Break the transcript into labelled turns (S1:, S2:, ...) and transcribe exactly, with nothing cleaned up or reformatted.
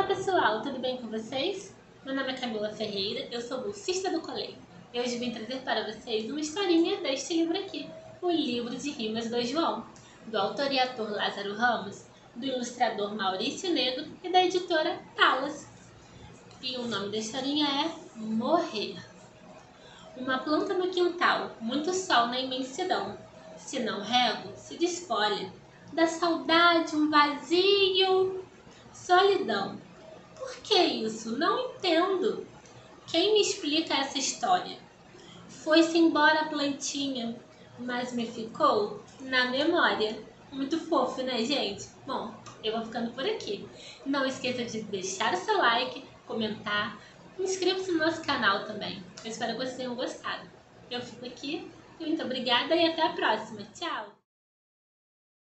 S1: pessoal, tudo bem com vocês? Meu nome é Camila Ferreira, eu sou bolsista do Colégio e hoje vim trazer para vocês uma historinha deste livro aqui, o Livro de Rimas do João, do autor e ator Lázaro Ramos, do ilustrador Maurício Negro e da editora Talas. E o nome da historinha é Morrer. Uma planta no quintal, muito sol na imensidão, se não rego, se desfolha, da saudade um vazio, solidão. Por que isso? Não entendo. Quem me explica essa história? Foi-se embora a plantinha, mas me ficou na memória. Muito fofo, né, gente? Bom, eu vou ficando por aqui. Não esqueça de deixar o seu like, comentar, inscreva-se no nosso canal também. Eu espero que vocês tenham gostado. Eu fico aqui, muito obrigada e até a próxima. Tchau!